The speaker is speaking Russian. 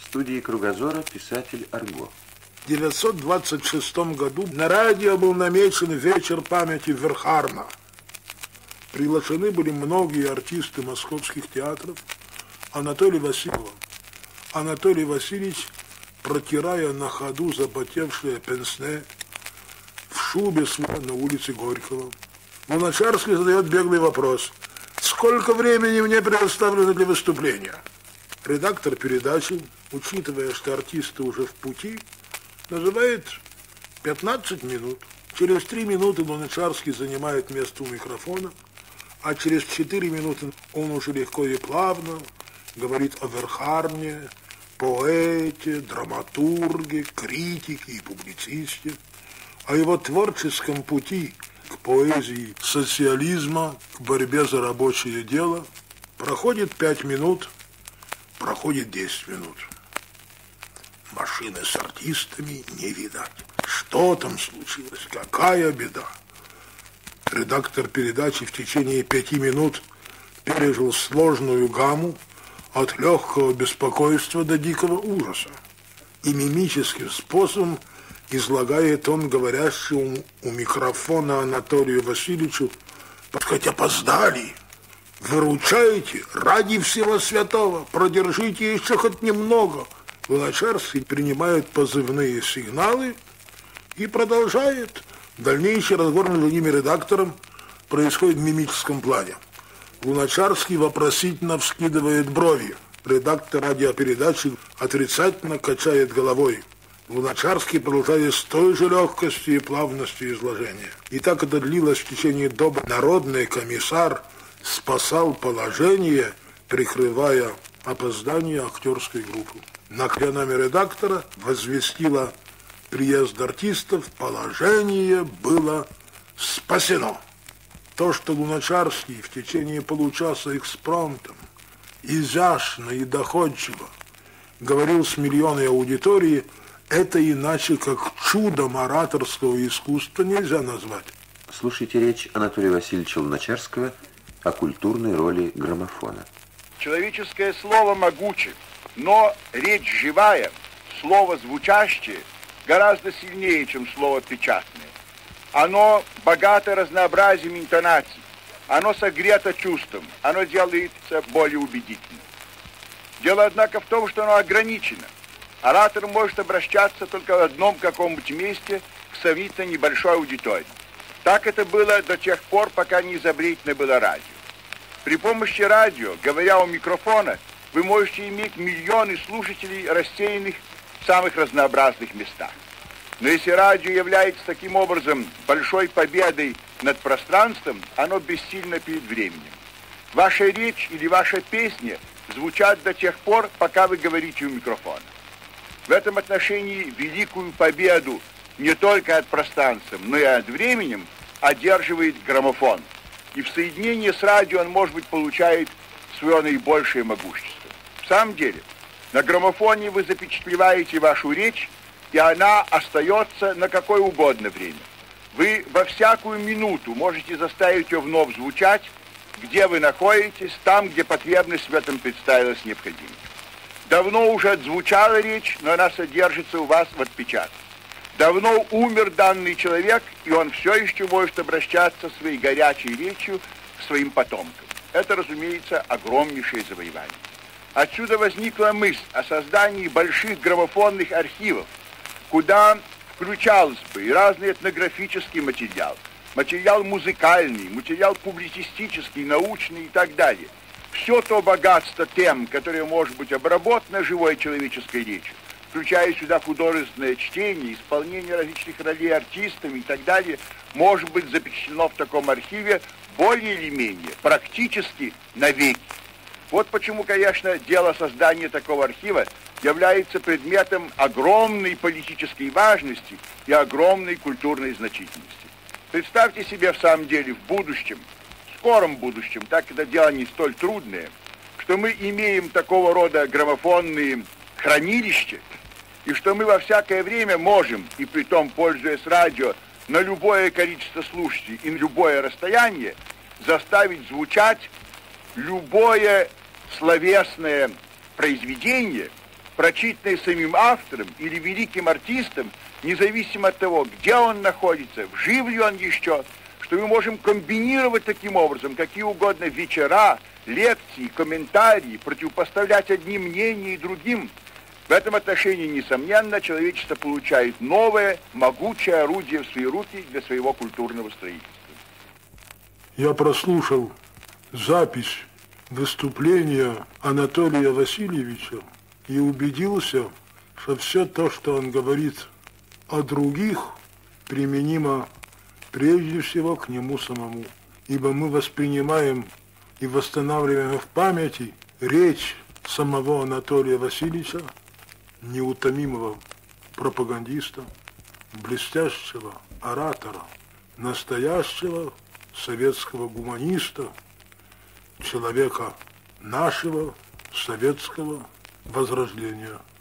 студии «Кругозора» писатель Арго. В 1926 году на радио был намечен вечер памяти Верхарна. Приглашены были многие артисты московских театров. Анатолий Васильев. Анатолий Васильевич, протирая на ходу запотевшее пенсне, в шубе на улице Горького. Луначарский задает беглый вопрос: сколько времени мне предоставлено для выступления? Редактор передачи, учитывая, что артисты уже в пути, называет 15 минут. Через 3 минуты Луначарский занимает место у микрофона, а через 4 минуты он уже легко и плавно говорит о Верхарне, поэте, драматурге, критике и публицисте, о его творческом пути к поэзии социализма, к борьбе за рабочее дело. Проходит 5 минут, проходит 10 минут. Машины с артистами не видать. Что там случилось? Какая беда? Редактор передачи в течение 5 минут пережил сложную гамму от легкого беспокойства до дикого ужаса. И мимическим способом излагает он говорящему у микрофона Анатолию Васильевичу: «Хоть опоздали, выручайте, ради всего святого, продержите еще хоть немного». Луначарский принимает позывные сигналы и продолжает. Дальнейший разговор между ними редактором происходит в мимическом плане. Луначарский вопросительно вскидывает брови. Редактор радиопередачи отрицательно качает головой. Луначарский продолжает с той же легкостью и плавностью изложения. И так это длилось в течение доби. Народный комиссар спасал положение, прикрывая опоздание актерской группы. Накленами редактора возвестила приезд артистов, положение было спасено. То, что Луначарский в течение получаса экспромтом, изящно и доходчиво говорил с миллионной аудитории, это иначе как чудом ораторского искусства нельзя назвать. Слушайте речь Анатолия Васильевича Луначарского о культурной роли граммофона. Человеческое слово могуче, но речь живая, слово звучащее гораздо сильнее, чем слово печатное. Оно богато разнообразием интонаций, оно согрето чувством, оно делается более убедительным. Дело, однако, в том, что оно ограничено. Оратор может обращаться только в одном каком-нибудь месте к сравнительно небольшой аудитории. Так это было до тех пор, пока не изобретено было радио. При помощи радио, говоря у микрофона, вы можете иметь миллионы слушателей, рассеянных в самых разнообразных местах. Но если радио является таким образом большой победой над пространством, оно бессильно перед временем. Ваша речь или ваша песня звучат до тех пор, пока вы говорите у микрофона. В этом отношении великую победу не только над пространством, но и над временем одерживает граммофон. И в соединении с радио он, может быть, получает свое наибольшее могущество. В самом деле, на граммофоне вы запечатлеваете вашу речь, и она остается на какое угодно время. Вы во всякую минуту можете заставить ее вновь звучать, где вы находитесь, там, где потребность в этом представилась необходимой. Давно уже отзвучала речь, но она содержится у вас в отпечатке. Давно умер данный человек, и он все еще может обращаться своей горячей речью к своим потомкам. Это, разумеется, огромнейшее завоевание. Отсюда возникла мысль о создании больших граммофонных архивов, куда включался бы и разный этнографический материал, материал музыкальный, материал публицистический, научный и так далее. Все то богатство тем, которое может быть обработано живой человеческой речью, включая сюда художественное чтение, исполнение различных ролей артистами и так далее, может быть запечатлено в таком архиве более или менее, практически навеки. Вот почему, конечно, дело создания такого архива является предметом огромной политической важности и огромной культурной значительности. Представьте себе в самом деле в будущем, в скором будущем, так это дело не столь трудное, что мы имеем такого рода граммофонные хранилища, и что мы во всякое время можем, и притом пользуясь радио, на любое количество слушателей и на любое расстояние, заставить звучать любое словесное произведение прочитанное самим автором или великим артистом, независимо от того, где он находится, жив ли он еще, что мы можем комбинировать таким образом какие угодно вечера, лекции, комментарии, противопоставлять одним мнениям и другим. В этом отношении, несомненно, человечество получает новое, могучее орудие в свои руки для своего культурного строительства. Я прослушал запись выступления Анатолия Васильевича и убедился, что все то, что он говорит о других, применимо прежде всего к нему самому. Ибо мы воспринимаем и восстанавливаем в памяти речь самого Анатолия Васильевича, неутомимого пропагандиста, блестящего оратора, настоящего советского гуманиста, человека нашего советского возрождения.